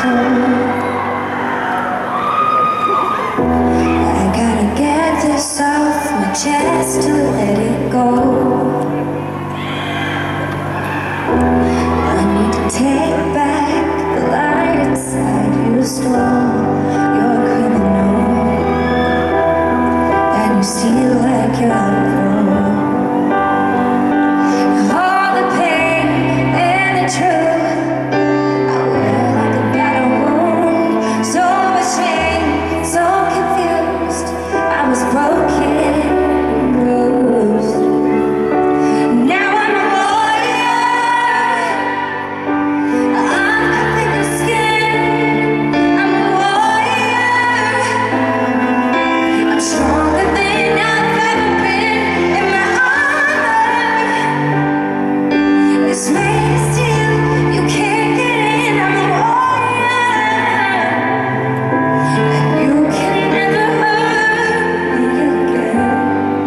I gotta get this off my chest to let it go. I need to take back the light inside you stole. You're a criminal, and you steal like you're a pro. All the pain and the truth, I wear like a battle wound. So ashamed, so confused, I was broken and bruised. Now I'm a warrior, I'm covered in skin. I'm a warrior, I'm stronger than I've ever been in my armor. It's made of steel, you can't get in. I'm a warrior, and you can never hurt me again.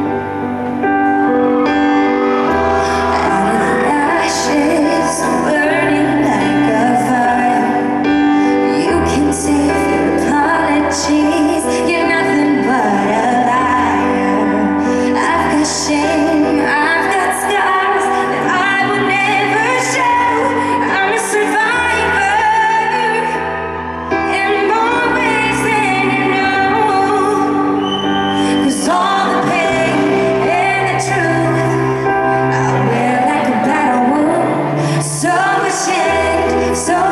Out of the ashes, I'm burning like a fire. You can save your apologies, you're nothing but a liar. I've got shame, I've got scars that I will never show. I'm a survivor in more ways than you know. 'Cause all the pain and the truth, I wear like a battle wound. So ashamed, so